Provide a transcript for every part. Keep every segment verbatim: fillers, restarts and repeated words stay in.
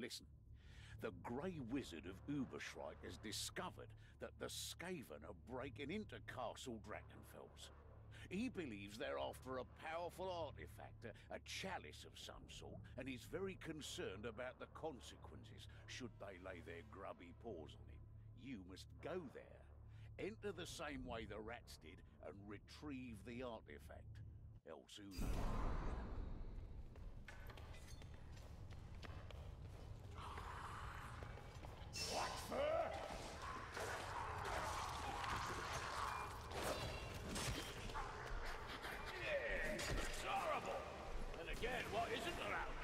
Listen. The Grey Wizard of Uberschreik has discovered that the Skaven are breaking into Castle Drachenfels. He believes they're after a powerful artifact, a, a chalice of some sort, and he's very concerned about the consequences should they lay their grubby paws on him. You must go there, enter the same way the rats did, and retrieve the artifact. Else who knows? What for? Yeah, it's horrible. And again, what isn't around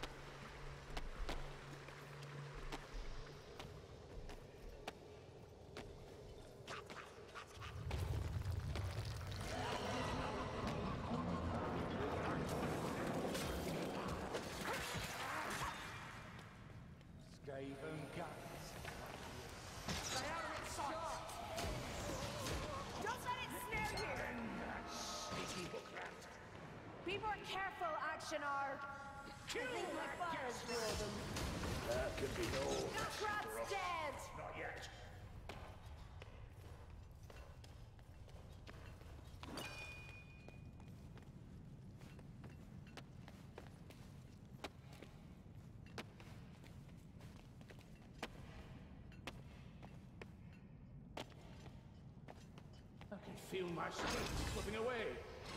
here? Skaven guns. Be more careful, Actionar. Kill that fires for them. That could be all. Nutrat's dead! Not yet. I can feel my strength slipping away.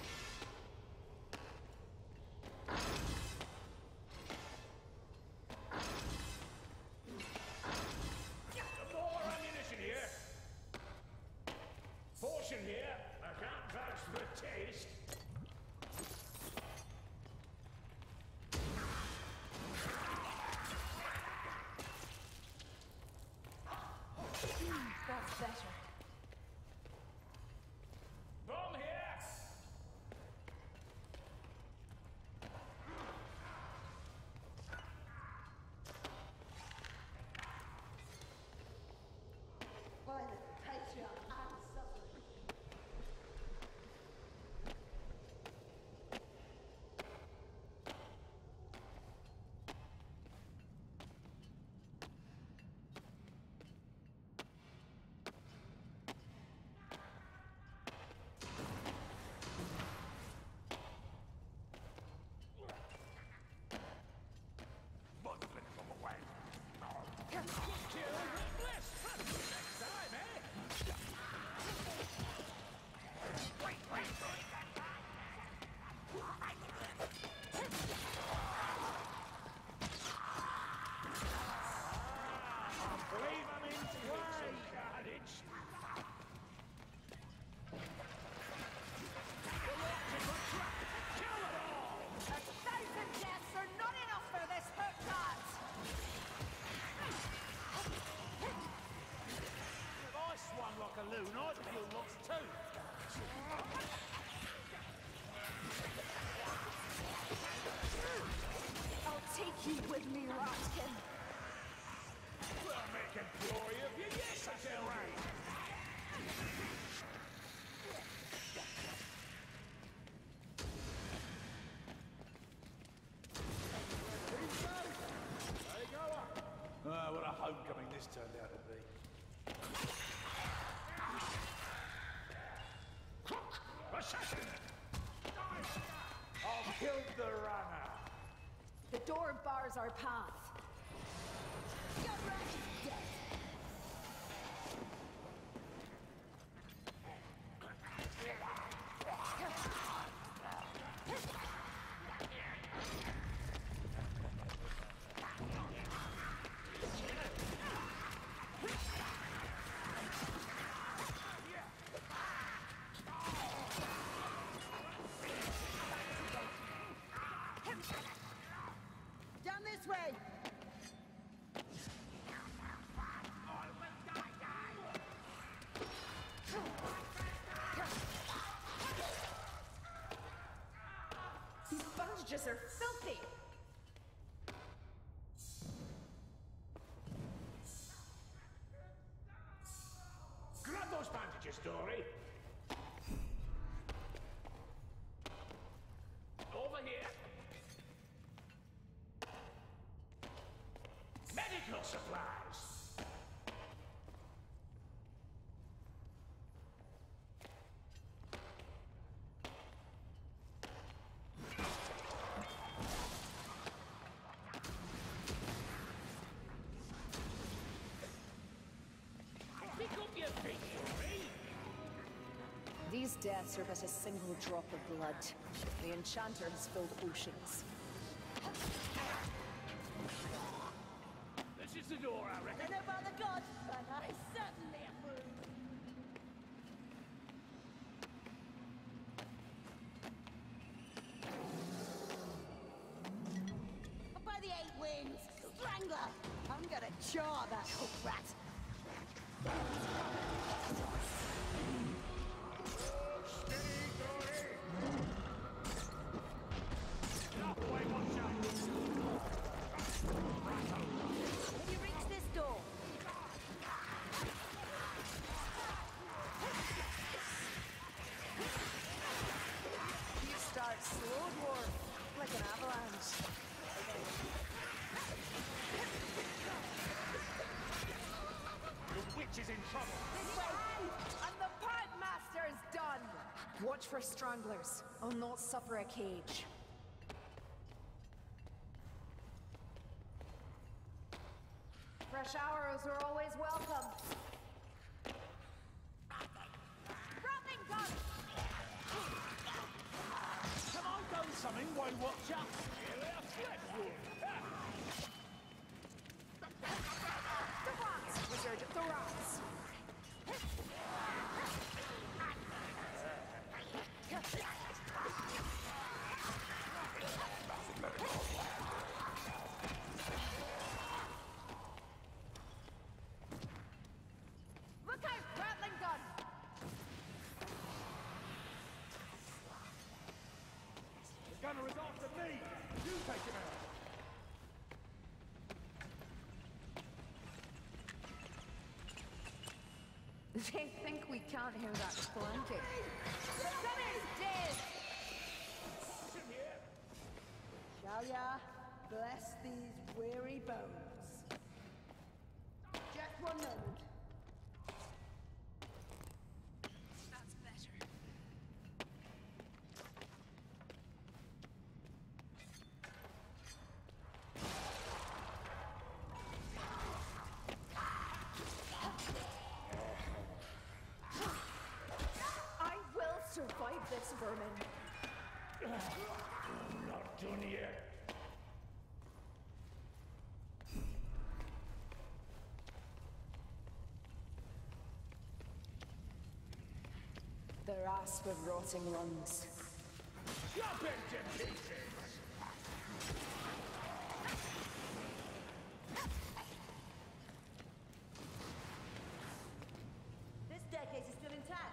Portion here, I can't vouch for the taste. Mm, that's better. Bomb here! By the Patriarch, I'm suffering. Like a loon, I'd feel lots too. I'll take you with me, Rotkin. Well, make a glory of you, yes, I tell you. There you go. Ah, what a homecoming this turned out to be. Assassin! I've killed the runner. The door bars our path. Gunrat is dead. Down this way! These bandages are filthy! Grab those bandages, Dory! Over here! Got supplies. Pick up your victory. These deaths are but a single drop of blood. The Enchanter has filled oceans. This is the door, I I reckon. don't know about the gods, but I certainly approve. Up by the eight winds, Strangler! I'm gonna jar that hook rat. When you reach this door, you start slow dwarf, like an avalanche. The witch is in trouble. This way! And the Pipe Master is done! Watch for stranglers. I'll not suffer a cage. Fresh arrows are always welcome. Rattling gun! Have I done something, White Watcher? Here they are, Fleetwood. The rats, wizard! The rats! Look out! Rattling gun! The gunner is after me. You take him out. They think we can't hear that clanking. The gunner's dead! Sit here. shall ya bless these weary bones? Just one moment. That's better. I will survive this vermin. Not done yet. The rasp of rotting lungs. Jump into pieces. This staircase is still intact.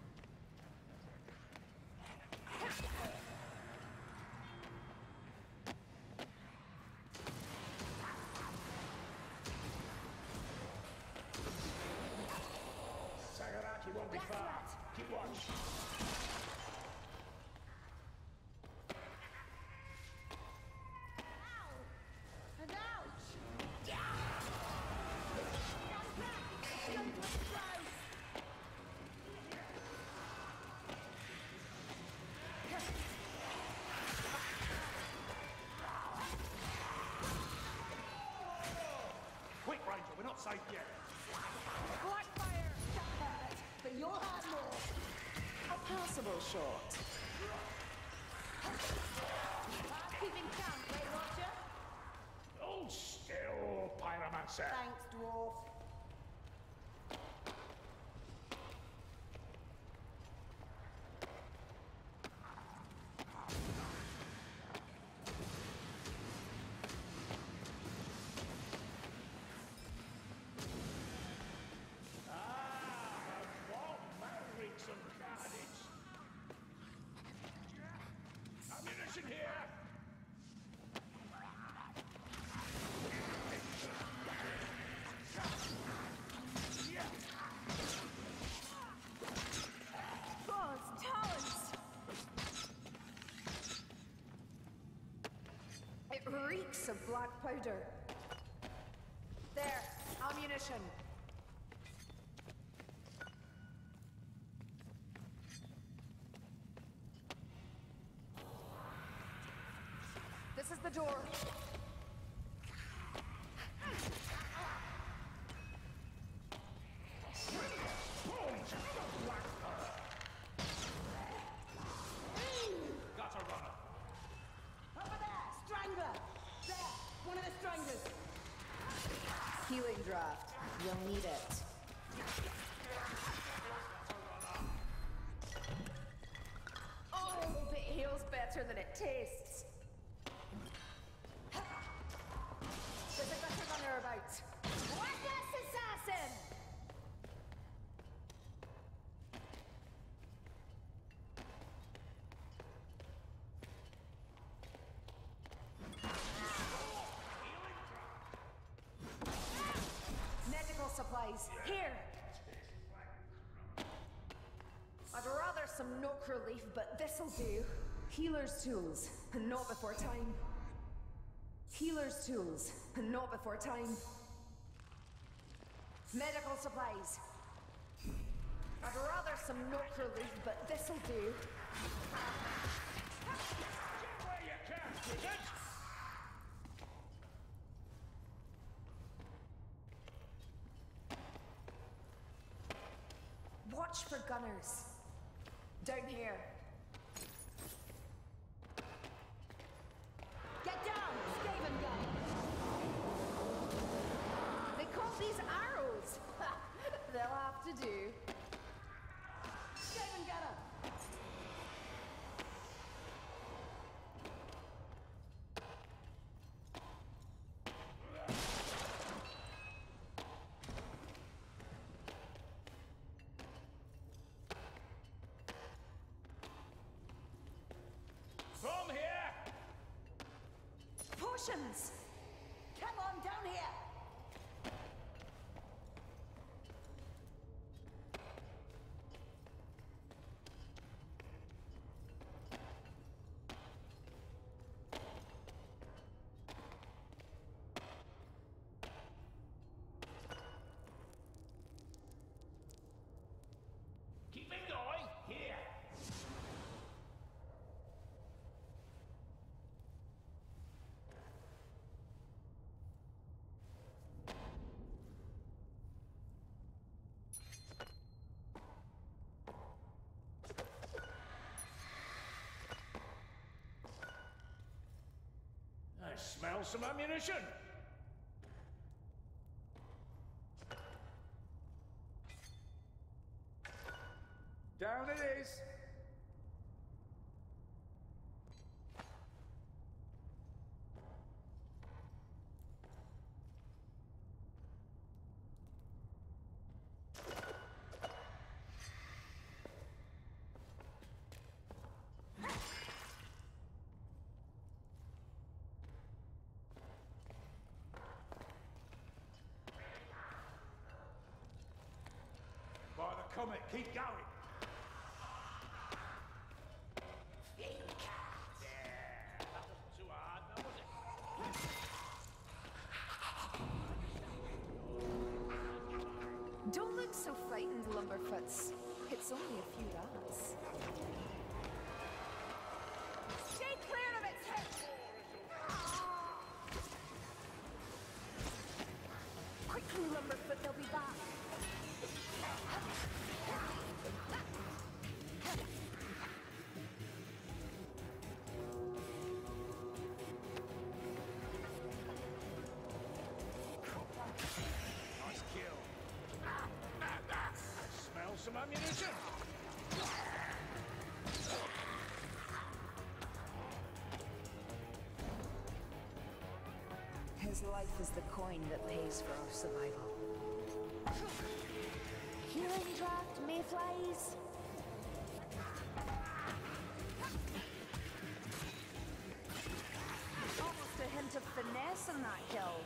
Sagaraki won't be far. Keep watch. And ouch! Stand back! Don't touch the prize! Quick, Ranger, we're not safe yet. Blackfire! But you'll have more! A passable shot. Keeping count, Weight Watcher? Hold still, Pyromancer. Thanks, dwarf. Ah, what married some carnage. Ammunition here. God's talents! It reeks of black powder. ammunition! This is the door. Got a runner. Over there! Strangler! There! One of the stranglers! Healing draft. You'll need it. Oh, but it heals better than it tastes. There's a gutter runner about. Reckless assassin! Medical supplies. Here! I'd rather some knock relief, but this'll do. Healer's tools, and not before time. Healer's tools, and not before time. Medical supplies. I'd rather some knock relief, but this'll do. Get where you can, wizard! Watch for gunners. Down here. Get down! Skaven gun! They call these arrows. They'll have to do. Skaven gunner! From here! Potions! Come on, down here! Keep it going! Here! I smell some ammunition! Down it is! By the comet, keep going! That wasn't too hard, now was it? Don't look so frightened, Lumberfoots. It's only a few rats. Stay clear of its hip! Quickly, Lumberfoot, they'll be back. Nice kill. Smell some ammunition! His life is the coin that pays for our survival. Healing draft, mayflies. Almost a hint of finesse in that kill.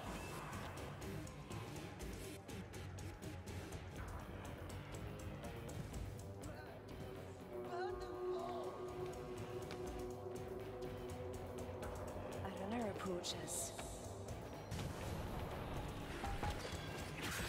A runner approaches.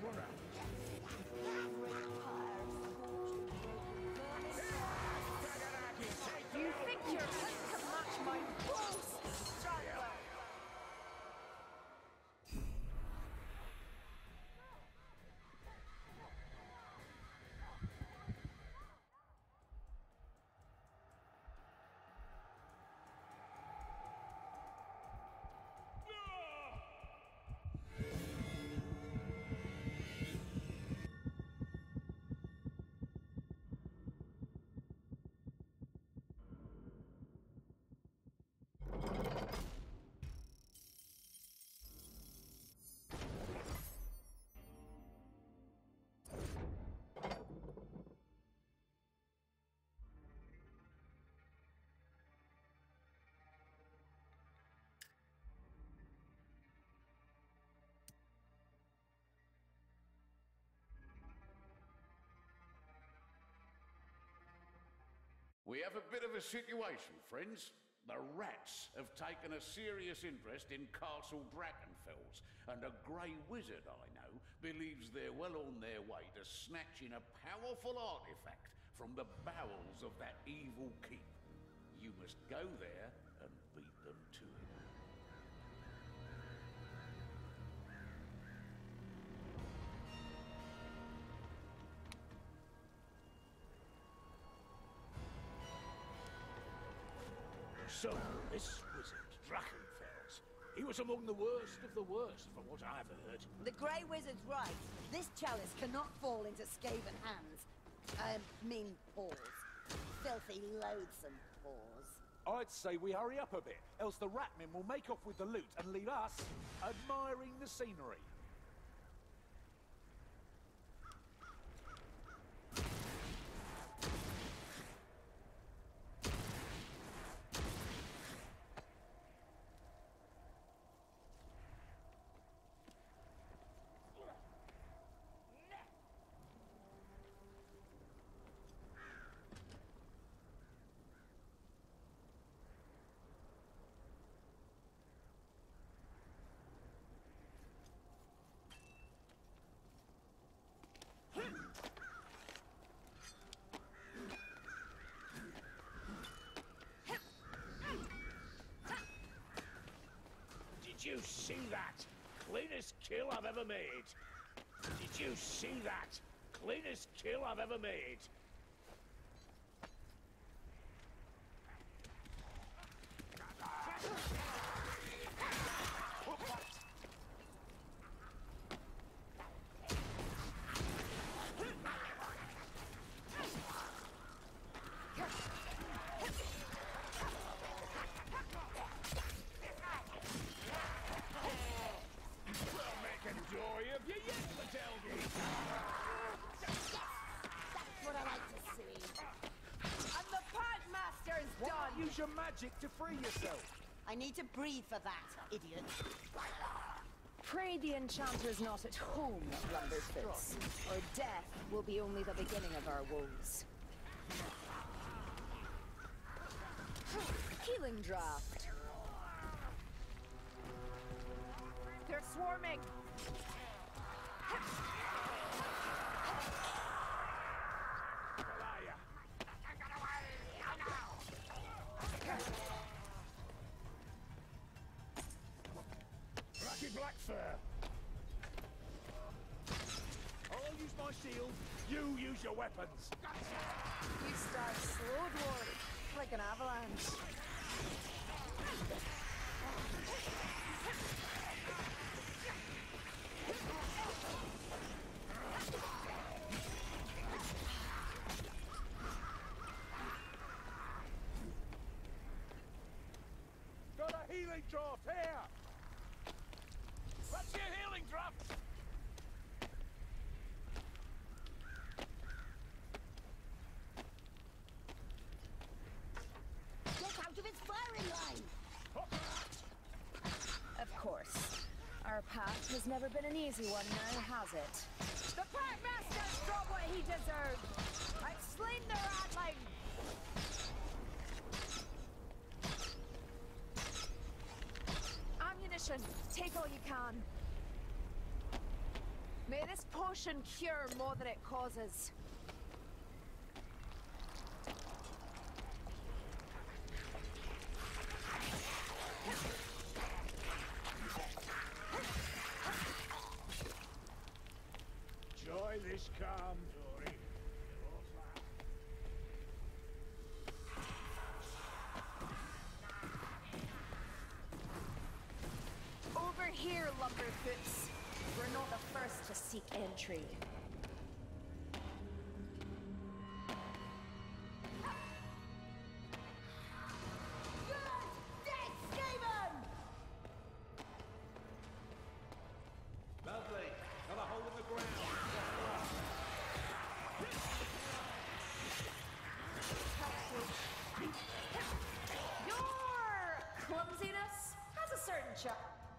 You think your hit can match my balls, Strangler? We have a bit of a situation, friends. The rats have taken a serious interest in Castle Drachenfels, and a grey wizard I know believes they're well on their way to snatching a powerful artifact from the bowels of that evil keep. You must go there and beat them to it. So, this wizard, Drachenfels, he was among the worst of the worst, from what I've heard. The Grey Wizard's right. This chalice cannot fall into Skaven hands. I mean paws. Filthy, loathsome paws. I'd say we hurry up a bit, else the Ratmen will make off with the loot and leave us admiring the scenery. Did you see that? Cleanest kill I've ever made. Did you see that? Cleanest kill I've ever made. What I like to see. And the Pant Master's Why done! not use your magic to free yourself? I need to breathe for that, idiot. Pray the Enchanter's not at home, Lumberfoots, or death will be only the beginning of our woes. Healing draft. They're swarming! Rocky Blackfur! I'll use my shield, you use your weapons. You start slow dwarf, like an avalanche. Got a healing draft here! What's your healing draft? Get out of its firing line! Of course. Our path has never been an easy one now, has it? The Pack Master's got what he deserved! I've slain the Ratling! Ammunition! Take all you can. May this potion cure more than it causes. Joy this calm, Dory. Over here, Lumberfoots. We're not the first to seek entry. Lovely. Got a hole in the ground. Your clumsiness has a certain charm.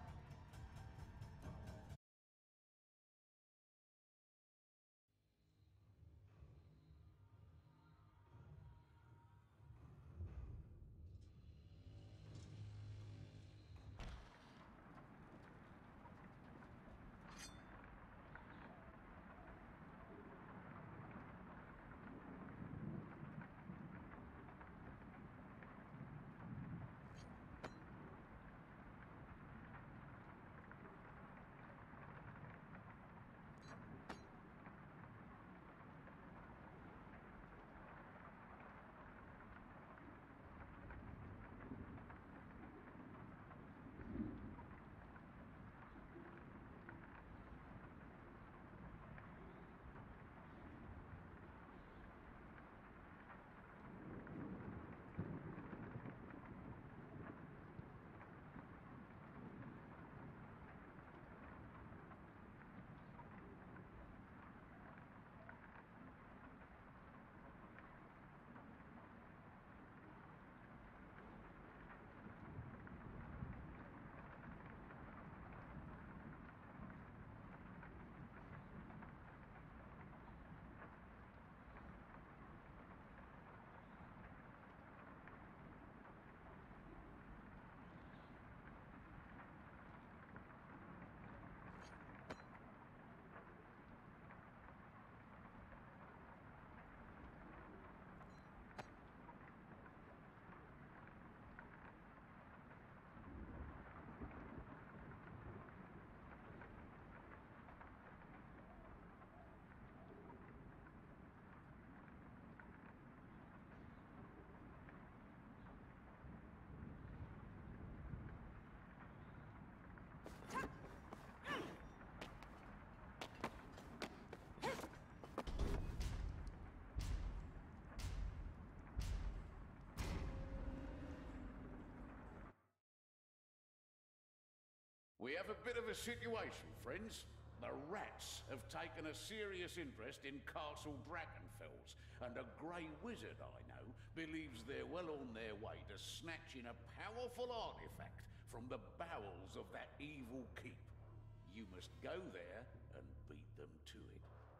We have a bit of a situation, friends. The rats have taken a serious interest in Castle Drachenfels, and a Grey Wizard I know believes they're well on their way to snatching a powerful artifact from the bowels of that evil keep. You must go there and beat them to it.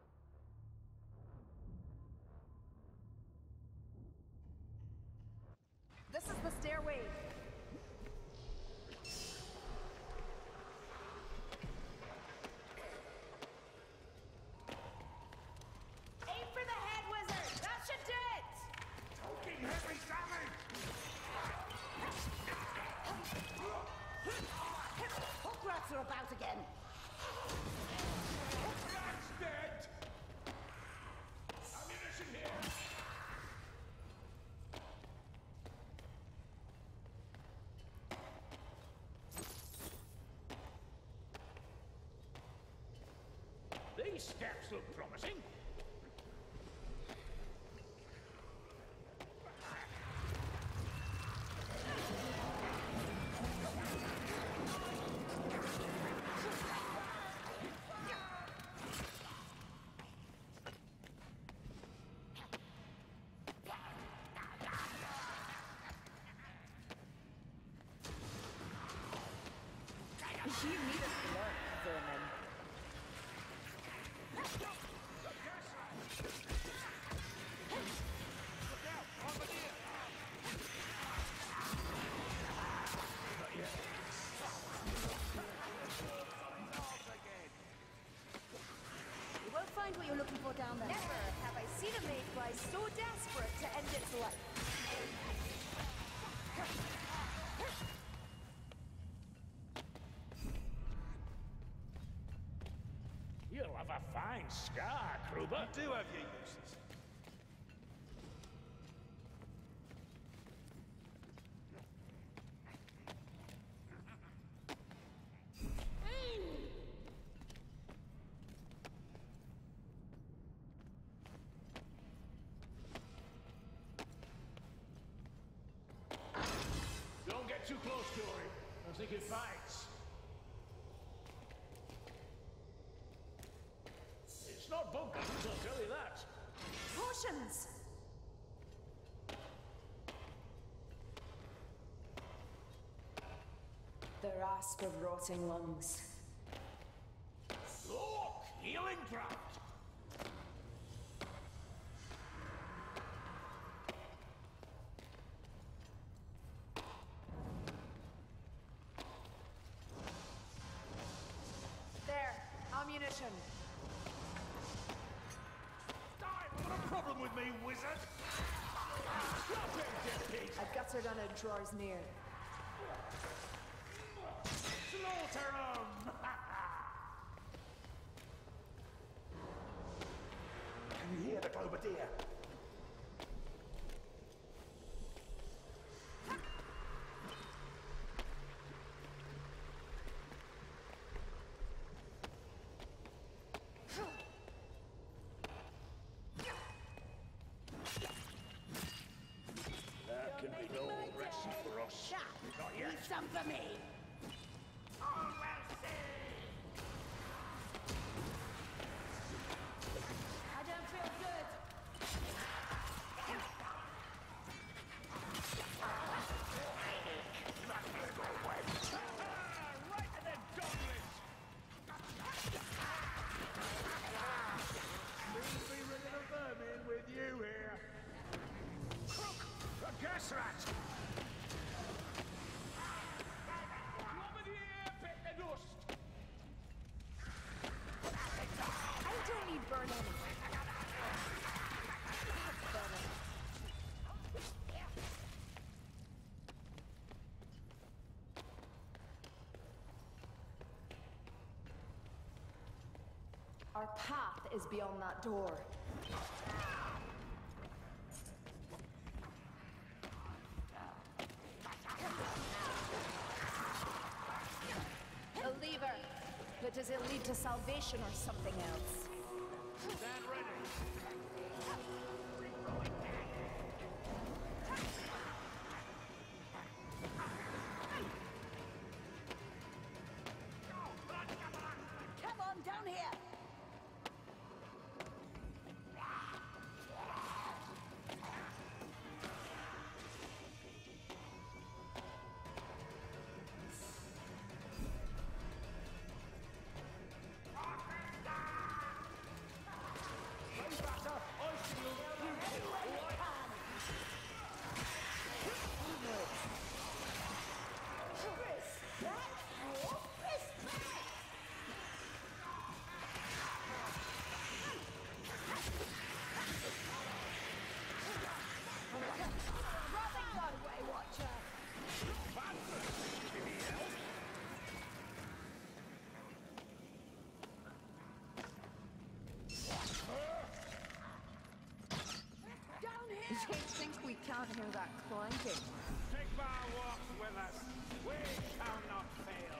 This is the stairway. Aim for the head, wizard! That should do it! Talking heavy damage! Hook rats are about again. That's dead! Ammunition here! These steps look promising. You need us to learn, vermin. find what you're looking for down there. Never have I seen a mayfly so desperate to end its life. You'll have a fine scar, Kruber. You do have your uses. Don't get too close to her. I think it bites. It's not bug guns, I'll tell you that. Potions! The rasp of rotting lungs. Look! Healing draft! There, ammunition. Die! What a problem with me, wizard! Stop him, dead pig! A gutter gun it draws near. Slaughter him! Can you hear the Globadier? There can be no rest for us. Not yet. Need some for me. I don't feel good. Right to the goblet! Please be rid of the vermin with you here. Crook! The gas rat! Globadier, pick the dust! I don't need burn anything. Our path is beyond that door. A lever. But does it lead to salvation or something else? Stand ready. Come on, down here. You think we can't hear that clanking? Take my walks with us. We shall not fail.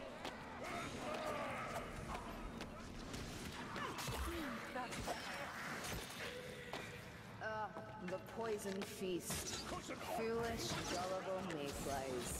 Ah, the poison feast. Foolish, gullible mayflies.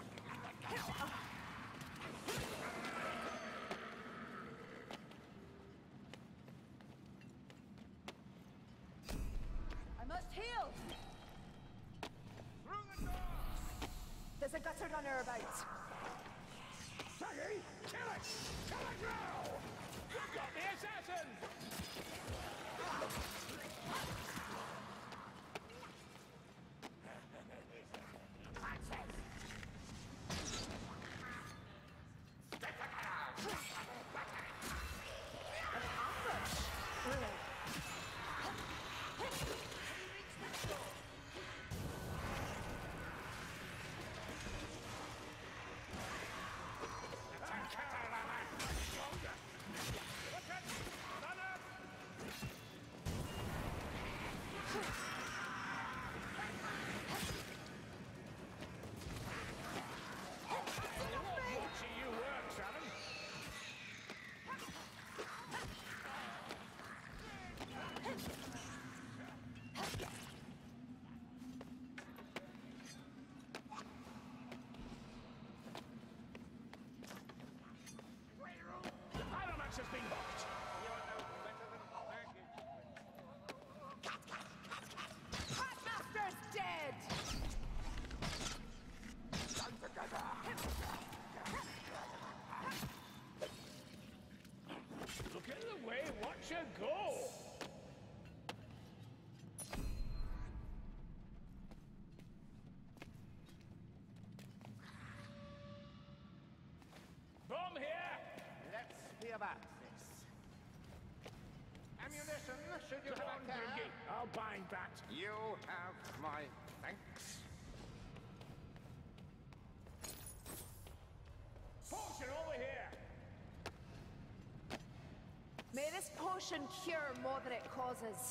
I must heal. Through the door! There's a gutter gunner about. Saggy, kill it! Kill it now! You've got the assassin! Really? should you Come have on, a care. Grimgy. I'll bind that. You have my thanks. Potion over here. May this potion cure more than it causes.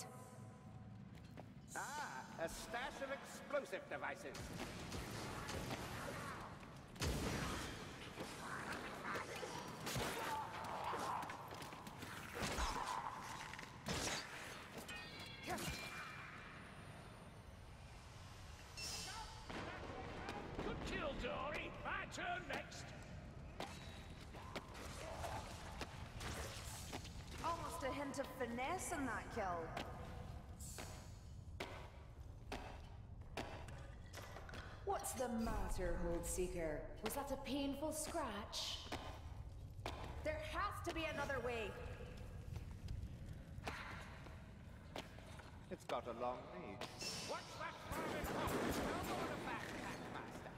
Ah, a stash of explosive devices. Good kill, Dory. My turn next. Almost a hint of finesse in that kill. What's the matter, Holdseeker? Was that a painful scratch? There has to be another way. It's got a long lead. What's that flying off? No more of that, Packmaster.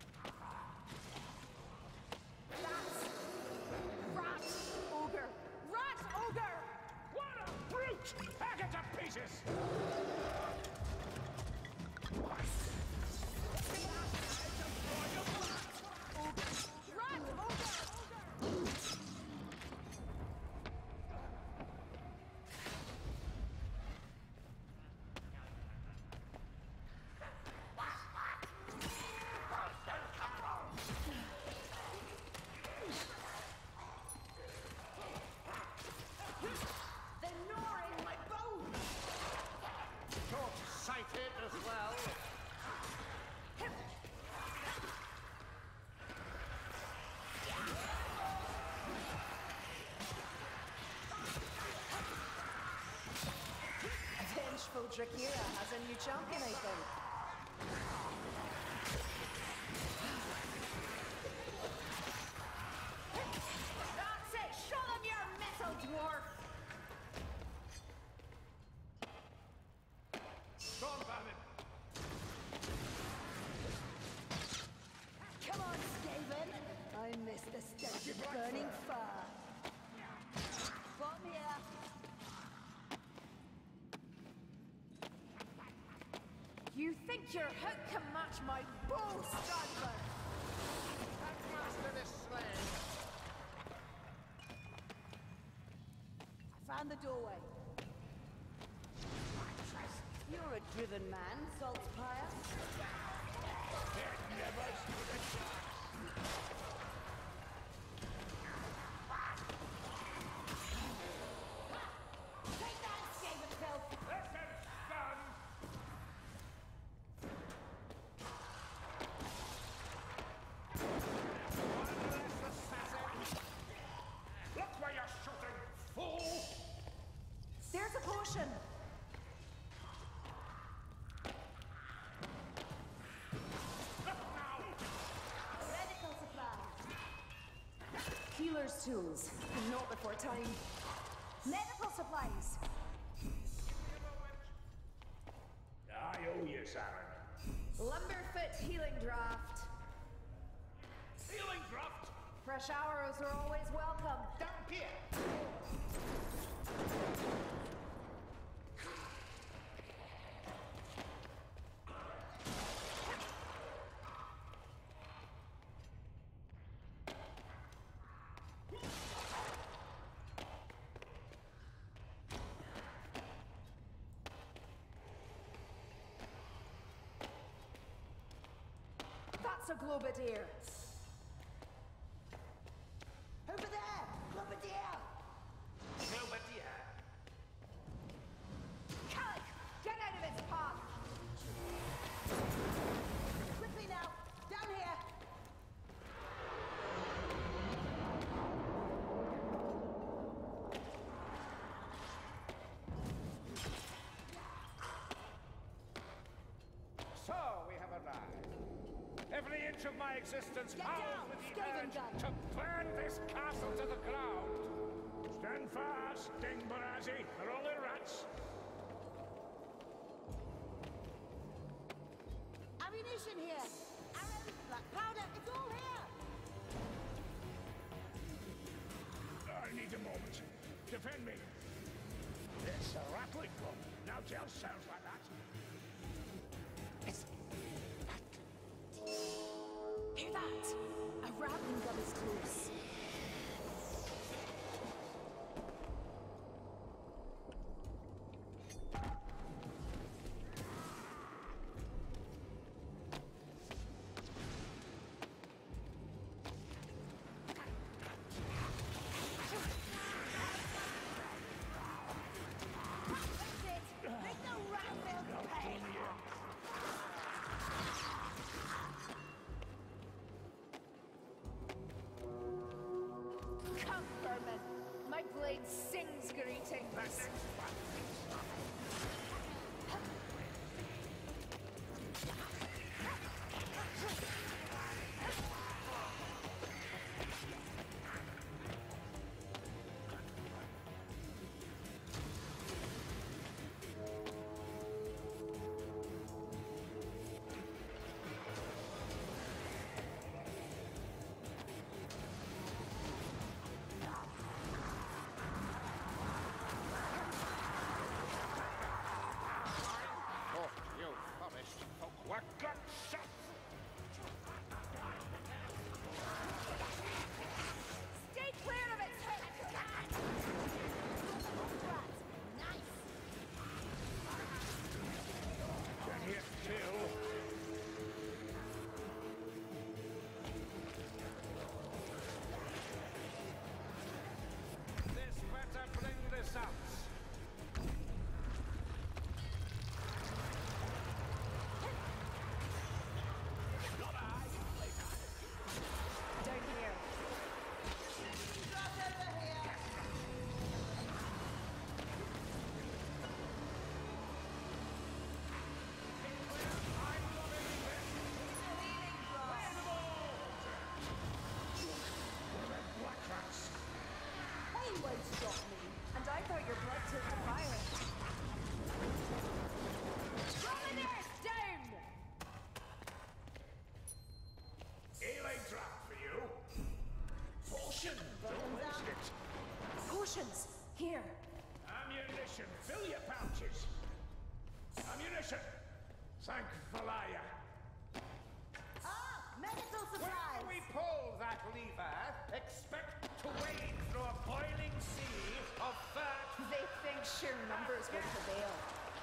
That's... Rat Ogre! Rat Ogre! What a brute! Pack it to pieces! Rat Ogre! They're gnawing my bones! Short-sighted as well. Vengeful Drakira has a new champion, I think. That's it! Show them your metal, dwarf! Stormbannon. Come on, Skaven! I miss the stench of burning fur. Bomb here! You think your hook can match my bow, Stradler? Packmaster is slain. I found the doorway. You're a driven man, Saltspire. It never stood a chance. Take that, Skaven filth! Listen, son! Look where you're shooting, fool! There's a potion! Look now! Medical supply. Healer's tools. Not before time. Medical supplies. I owe you, Saren. Lumberfoot healing draft. Healing draft! Fresh arrows are always welcome. Down here. That's a Globadier. Over there! Globadier! Globadier. Calic, get out of its path. Quickly now! Down here! So we have arrived. Every inch of my existence Get howls down, with the Skaven urge gun. to burn this castle to the ground. Stand fast, Ding Barazzi. They're only rats. Ammunition here! Arrows, black powder, it's all here! I need a moment. Defend me. This rat grappling club. Nothing else sounds like that. It's Hear that? A rapping gun is close. Make the rat bill pay! Come, vermin. My blade sings greetings. Oh, you forest folk. What got shot? Stay clear of its head. Nice! Can hit kill. This better bring this out. Down here. Drop over here! They won't stop me. And I thought your blood took the fire. Romaneers, down! Healing drop for you. Potion. Don't waste it. Potions! Here. Ammunition. Fill your pouches. Ammunition. Thank Valaya. Ah! Medical When supplies! we pull that lever, expect to wade through a boiling sea of fat. They think sheer numbers will prevail.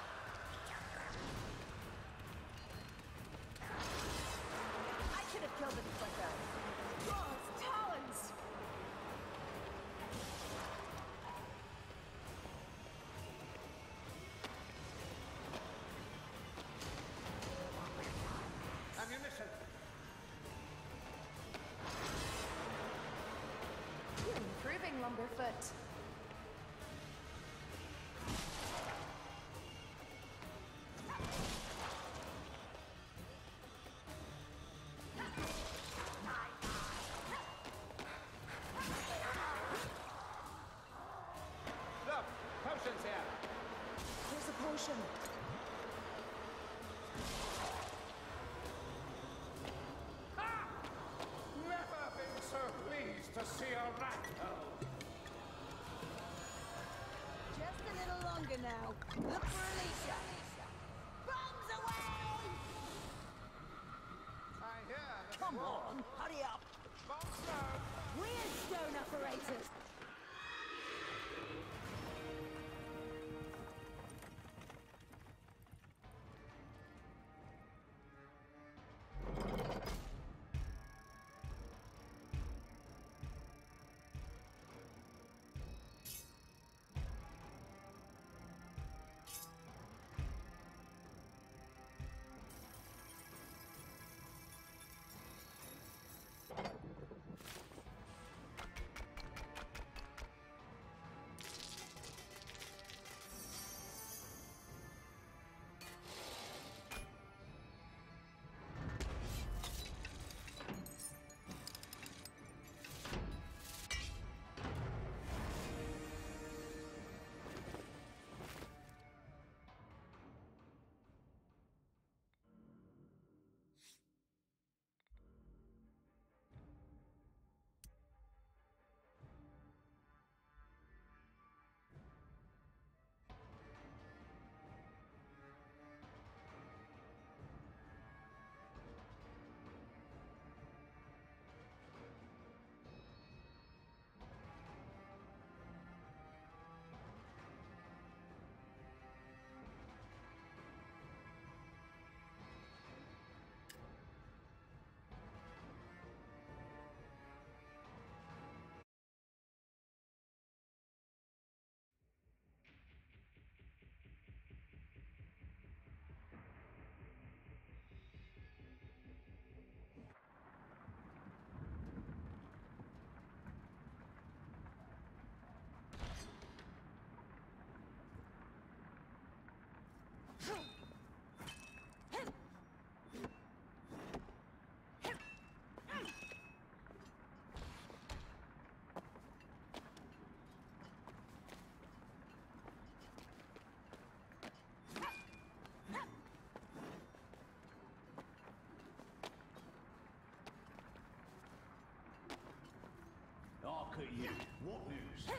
I could have killed them quicker. God's talons! Ammunition. You're improving, Lumberfoot. Look, potions here. There's a potion. Never been so pleased to see a rat hole. Just a little longer now. Look for Alicia. Bombs away! I hear that. Come on, hurry up. Bombs down. We're stone operators. at you. What news?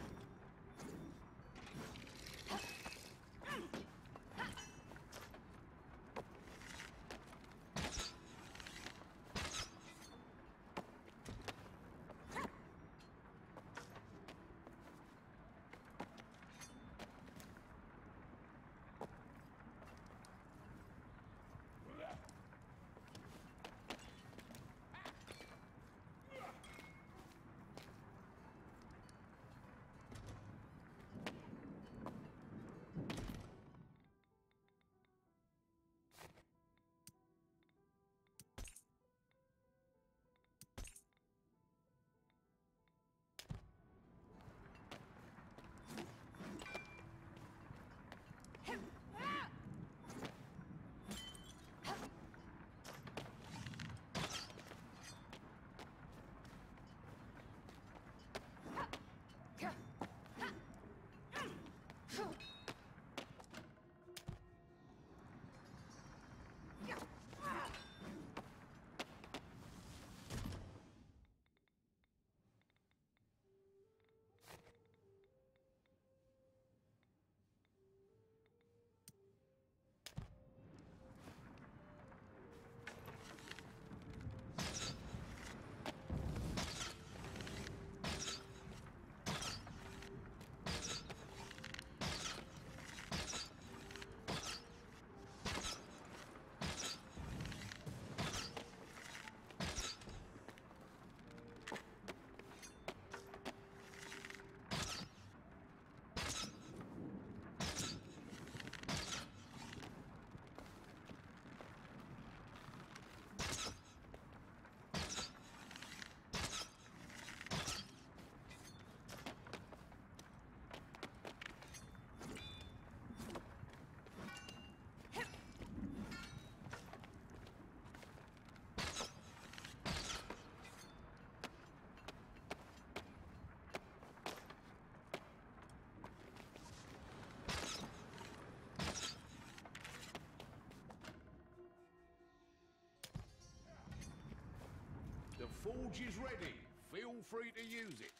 The forge is ready. Feel free to use it.